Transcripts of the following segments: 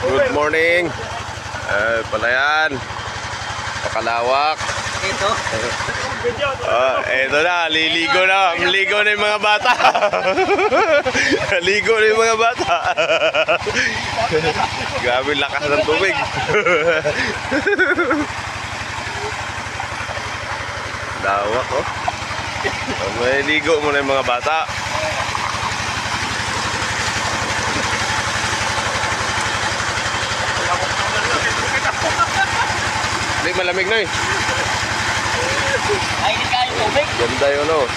Good morning. Palayan. Pakalawak. Ito. Ito na, liligo na. Ligo na yung mga bata. Ligo na yung mga bata. Grabe lakas ng tubig. Lawak, oh. May ligo muna yung mga bata. Hindi, malamig na eh. Ay, hindi kayo tubig. Ganda yun, oh.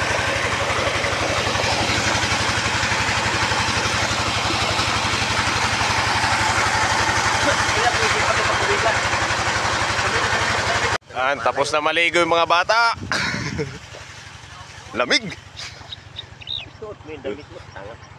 Tapos na maligo yung mga bata. Lamig. Suot mo yung damit mo. Tangat.